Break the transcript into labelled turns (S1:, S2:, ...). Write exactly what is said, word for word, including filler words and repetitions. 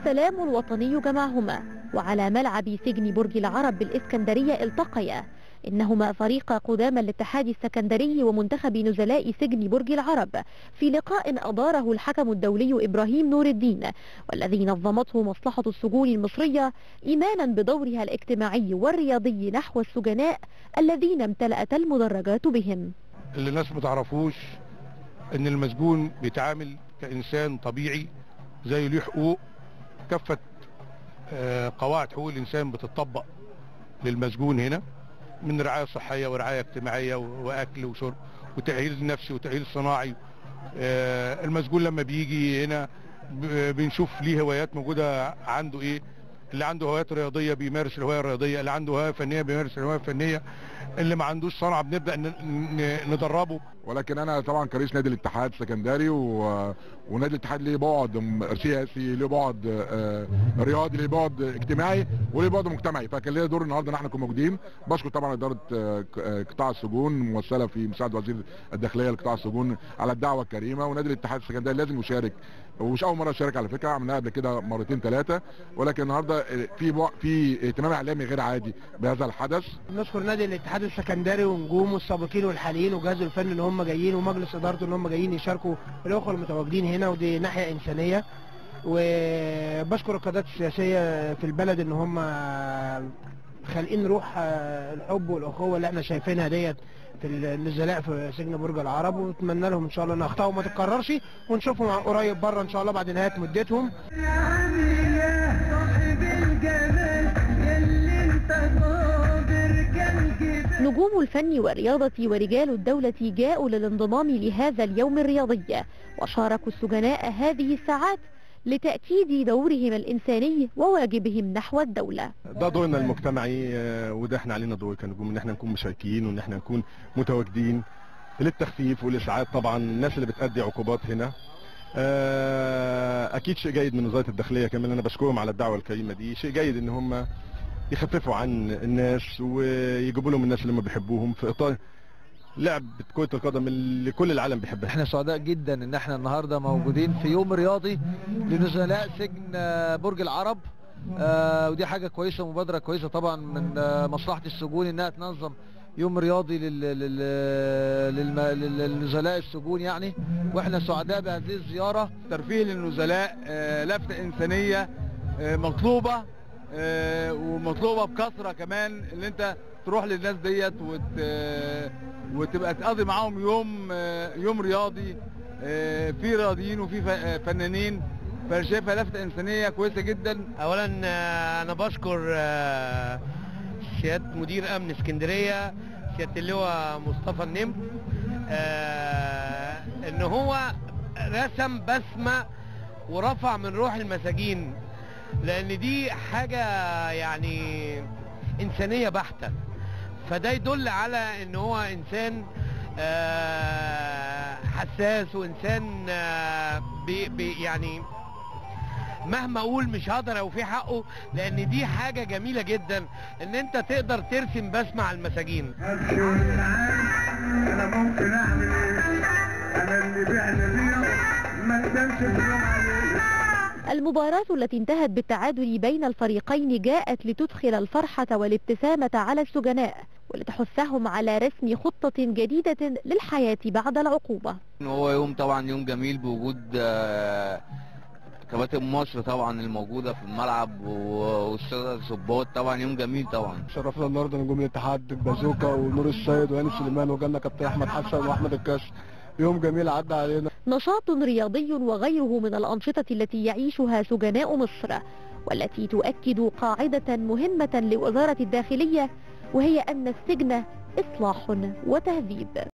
S1: السلام الوطني جمعهما، وعلى ملعب سجن برج العرب بالإسكندرية التقيا. إنهما فريق قدامى الاتحاد السكندري ومنتخب نزلاء سجن برج العرب في لقاء أداره الحكم الدولي إبراهيم نور الدين، والذي نظمته مصلحة السجون المصرية إيمانا بدورها الاجتماعي والرياضي نحو السجناء الذين امتلأت المدرجات بهم.
S2: اللي الناس ما تعرفوش ان المسجون بيتعامل كإنسان طبيعي زي له حقوق. كافة قواعد حقوق الإنسان بتطبق للمسجون هنا، من رعاية صحية ورعاية اجتماعية وأكل وشرب وتأهيل نفسي وتأهيل صناعي. المسجون لما بيجي هنا بنشوف ليه هوايات موجودة عنده ايه. اللي عنده هوايات رياضية بيمارس الهواية الرياضية، اللي عنده هواية فنية بيمارس الهواية الفنية، اللي ما عندوش صنعة بنبدأ ندربه.
S3: ولكن انا طبعا كرئيس نادي الاتحاد السكندري و... ونادي الاتحاد ليه بعد سياسي، ليه بعد رياضي، ليه بعد اجتماعي، وليه بعد مجتمعي، فكان ليا دور النهارده ان احنا نكون موجودين. بشكر طبعا اداره قطاع السجون ممثله في مساعد وزير الداخليه لقطاع السجون على الدعوه الكريمه، ونادي الاتحاد السكندري لازم يشارك، ومش اول مره اشارك على فكره، عملناها قبل كده مرتين ثلاثه، ولكن النهارده في بع... في اهتمام اعلامي غير عادي بهذا الحدث.
S4: نشكر نادي الاتحاد السكندري ونجومه السابقين والحاليين وجهازه الفني ان هم جايين، ومجلس ادارته ان هم جايين يشاركوا الاخوه المتواجدين هنا، ودي ناحيه انسانيه. وبشكر القيادات السياسيه في البلد ان هم خالقين روح الحب والاخوه اللي احنا شايفينها ديت في النزلاء في سجن برج العرب، ونتمنى لهم ان شاء الله ان اخطائهم ما تتكررش، ونشوفهم قريب بره ان شاء الله بعد نهايه مدتهم.
S5: يا عمي يا صاحب الجمال يلي انت قادر كالجبال.
S1: نجوم الفن والرياضة ورجال الدولة جاءوا للانضمام لهذا اليوم الرياضي، وشاركوا السجناء هذه الساعات لتأكيد دورهم الإنساني وواجبهم نحو الدولة.
S6: ده دورنا المجتمعي، وده احنا علينا دور كنجوم ان احنا نكون مشاركين وان احنا نكون متواجدين للتخفيف والإسعاد طبعا الناس اللي بتأدي عقوبات هنا. اكيد شيء جيد من وزارة الداخلية كمان، انا بشكرهم على الدعوة الكريمة دي. شيء جيد ان هم يخففوا عن الناس ويجيبوا لهم الناس اللي هم بيحبوهم في اطار لعب كرة القدم اللي كل العالم بيحبها.
S7: احنا سعداء جدا ان احنا النهارده موجودين في يوم رياضي لنزلاء سجن برج العرب، آه ودي حاجة كويسة ومبادرة كويسة طبعا من آه مصلحة السجون انها تنظم يوم رياضي لل... لل... لل... للنزلاء السجون يعني، واحنا سعداء بهذه الزيارة.
S8: ترفيه للنزلاء، آه لفتة إنسانية آه مطلوبة، آه ومطلوبة بكثرة كمان، ان انت تروح للناس ديت وت... وتبقى تقضي معاهم يوم يوم رياضي في رياضيين وفي فنانين، فشايفها لفتة إنسانية كويسة جدا.
S4: اولا انا بشكر سيادة مدير امن اسكندرية سيادة اللواء مصطفى النمر ان هو رسم بسمة ورفع من روح المساجين، لان دي حاجة يعني انسانية بحتة، فده يدل على ان هو انسان حساس وانسان بي بي يعني مهما اقول مش هقدر اوفي حقه، لان دي حاجة جميلة جدا ان انت تقدر ترسم بسمة على المساجين.
S5: انا ممكن اعمل ايه؟ انا اللي بعنا بيه ما ندمش اليوم عليه.
S1: المباراة التي انتهت بالتعادل بين الفريقين جاءت لتدخل الفرحة والابتسامة على السجناء، ولتحثهم على رسم خطة جديدة للحياة بعد العقوبة.
S9: هو يوم طبعا يوم جميل بوجود كباتن مصر طبعا الموجودة في الملعب والسادة الضباط، طبعا يوم جميل طبعا.
S10: شرفنا النهارده نجوم الاتحاد بازوكا ونور السيد وهاني سليمان وجالنا كابتن احمد حسن واحمد الكاش. يوم جميل عدى علينا.
S1: نشاط رياضي وغيره من الأنشطة التي يعيشها سجناء مصر، والتي تؤكد قاعدة مهمة لوزارة الداخلية، وهي أن السجن إصلاح وتهذيب.